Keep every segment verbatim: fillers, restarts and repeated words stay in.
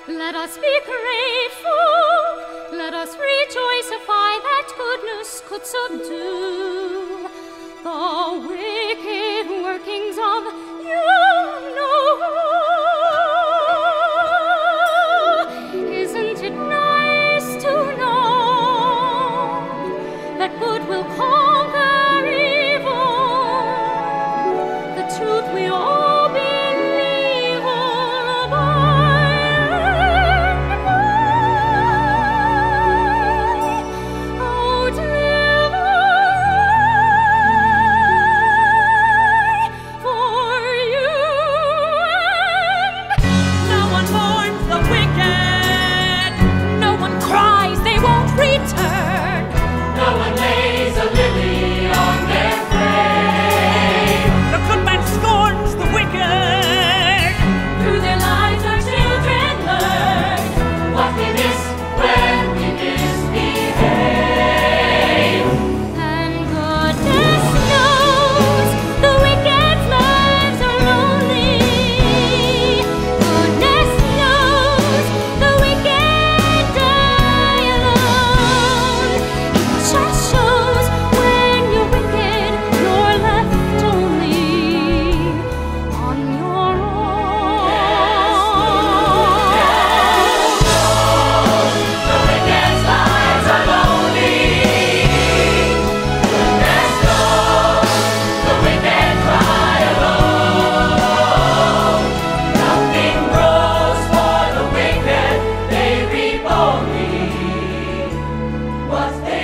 Let us be grateful, let us rejoicify that goodness could subdue the wicked workings of you know. Isn't it nice to know that good will conquer evil, the truth we all believe by and by. Oh, deliver I for you. No one mourns the wicked, no one cries they won't return, no one lays a lily on their grave. The good man scorns the wicked. Through their lives our children learn what we miss when we misbehave. And goodness knows the wicked's lives are lonely. Goodness knows the wicked die alone. It just shows when you're wicked, you're left only on your own. The wicked's lives are lonely. Goodness knows the wicked cry alone. Nothing grows for the wicked, they reap only what they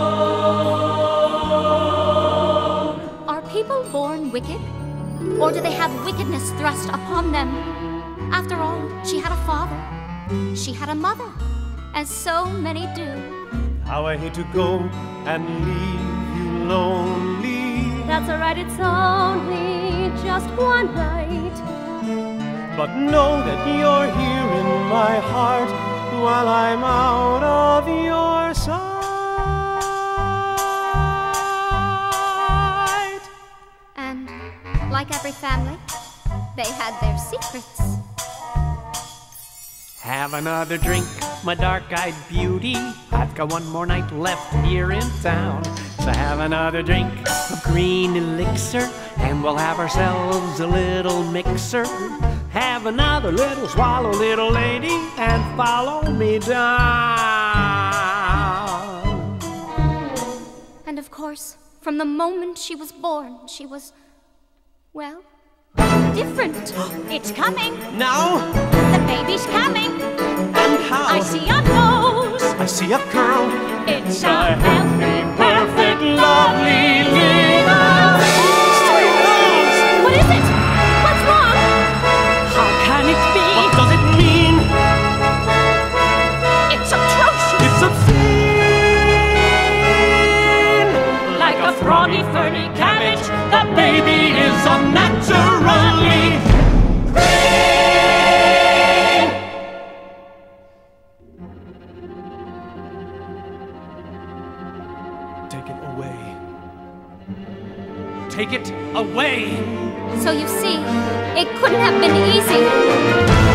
sow. Are people born wicked? Or do they have wickedness thrust upon them? After all, she had a father, she had a mother, as so many do. How I hate to go and leave you lonely. That's alright, it's only just one night. But know that you're here in my heart while I'm out of your sight. And like every family, they had their secrets. Have another drink, my dark-eyed beauty. I've got one more night left here in town. So have another drink of green elixir, and we'll have ourselves a little mixer. Have another little swallow, little lady, and follow me down. And of course, from the moment she was born, she was, well, different. It's coming. Now, The baby's coming. and how? I see a nose. I see a girl. It's A a healthy, perfect, lovely little sweet nose. What is it? What's wrong? How can it be? What does it mean? It's atrocious. It's obscene. Like a froggy, ferny cabbage, the baby is unnaturally green. Take it away. Take it away. So you see, it couldn't have been easy.